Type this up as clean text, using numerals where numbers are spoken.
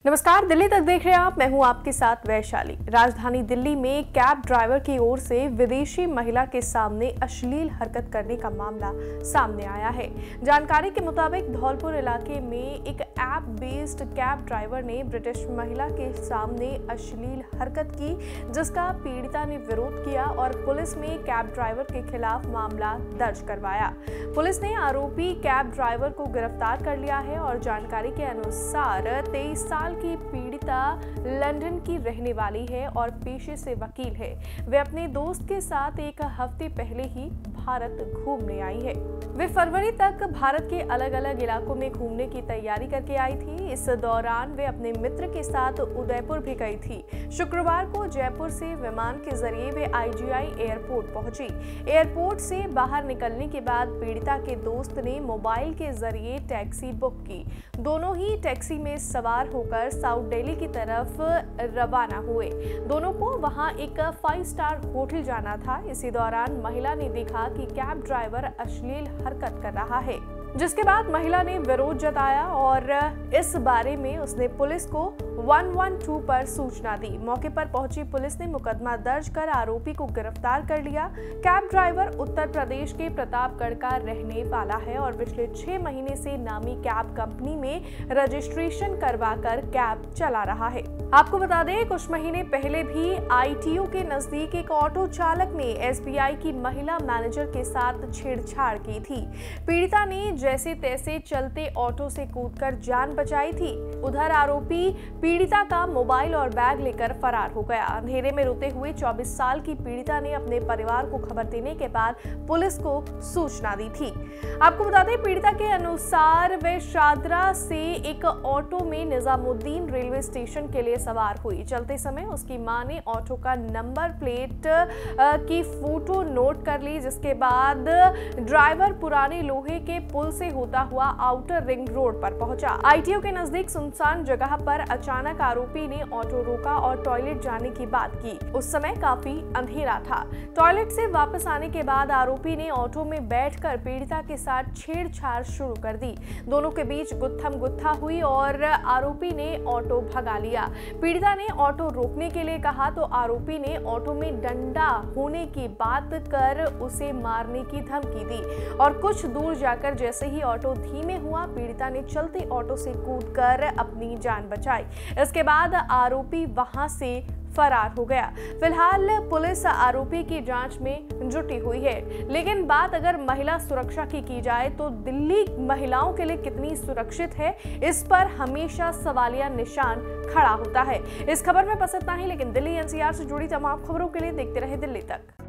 नमस्कार, दिल्ली तक देख रहे हैं आप। मैं हूं आपके साथ वैशाली। राजधानी दिल्ली में कैब ड्राइवर की ओर से विदेशी महिला के सामने अश्लील हरकत करने का मामला सामने आया है। जानकारी के मुताबिक धौलपुर इलाके में एक ऐप बेस्ड कैब ड्राइवर ने ब्रिटिश महिला के सामने अश्लील हरकत की, जिसका पीड़िता ने विरोध किया और पुलिस में कैब ड्राइवर के खिलाफ मामला दर्ज करवाया। पुलिस ने आरोपी कैब ड्राइवर को गिरफ्तार कर लिया है और जानकारी के अनुसार 23 साल की पीड़िता लंदन की रहने वाली है और पेशे से वकील है। वे अपने दोस्त के साथ एक हफ्ते पहले ही भारत घूमने आई है। वे फरवरी तक भारत के अलग अलग इलाकों में घूमने की तैयारी करके आई थी। इस दौरान वे अपने मित्र के साथ उदयपुर भी गई थी। शुक्रवार को जयपुर से विमान के जरिए वे IGI एयरपोर्ट पहुंची। एयरपोर्ट से बाहर निकलने के बाद पीड़िता के दोस्त ने मोबाइल के जरिए टैक्सी बुक की। दोनों ही टैक्सी में सवार होकर साउथ दिल्ली की तरफ रवाना हुए। दोनों को वहां एक 5 स्टार होटल जाना था। इसी दौरान महिला ने देखा कि कैब ड्राइवर अश्लील हरकत कर रहा है, जिसके बाद महिला ने विरोध जताया और इस बारे में उसने पुलिस को 112 पर सूचना दी। मौके पर पहुंची पुलिस ने मुकदमा दर्ज कर आरोपी को गिरफ्तार कर लिया। कैब ड्राइवर उत्तर प्रदेश के प्रतापगढ़ का रहने वाला है और पिछले 6 महीने से नामी कैब कंपनी में रजिस्ट्रेशन करवाकर कैब चला रहा है। आपको बता दें, कुछ महीने पहले भी ITO के नजदीक एक ऑटो चालक ने SBI की महिला मैनेजर के साथ छेड़छाड़ की थी। पीड़िता ने जैसे तैसे चलते ऑटो से कूदकर जान बचाई थी। उधर आरोपी पीड़िता का मोबाइल और बैग लेकर फरार हो गया। अंधेरे में रोते हुए 24 साल की पीड़िता ने अपने परिवार को खबर देने के बाद पुलिस को सूचना दी थी। आपको बता दें, पीड़िता के अनुसार वे शादरा से एक ऑटो में निजामुद्दीन रेलवे स्टेशन के लिए सवार हुई। चलते समय उसकी मां ने ऑटो का नंबर प्लेट की फोटो नोट कर ली, जिसके बाद ड्राइवर पुराने लोहे के पुल से होता हुआ आउटर रिंग रोड पर पहुंचा। ITO के नजदीक सुनसान जगह पर अचानक आरोपी ने ऑटो रोका और टॉयलेट जाने की बात की। उस समय काफी अंधेरा था। टॉयलेट से वापस आने के बाद आरोपी ने ऑटो में बैठकर पीड़िता के साथ छेड़छाड़ शुरू कर दी। दोनों के बीच गुत्थम गुत्था हुई और आरोपी ने ऑटो भगा लिया। पीड़िता ने ऑटो रोकने के लिए कहा तो आरोपी ने ऑटो में डंडा होने की बात कर उसे मारने की धमकी दी और कुछ दूर जाकर जैसे ही ऑटो धीमे हुआ, पीड़िता ने चलते ऑटो से कूदकर अपनी जान बचाई। इसके बाद आरोपी वहां से फरार हो गया। फिलहाल पुलिस आरोपी की जांच में जुटी हुई है। लेकिन बात अगर महिला सुरक्षा की जाए तो दिल्ली महिलाओं के लिए कितनी सुरक्षित है, इस पर हमेशा सवालिया निशान खड़ा होता है। इस खबर में बस इतना ही, लेकिन दिल्ली NCR से जुड़ी तमाम खबरों के लिए देखते रहे दिल्ली तक।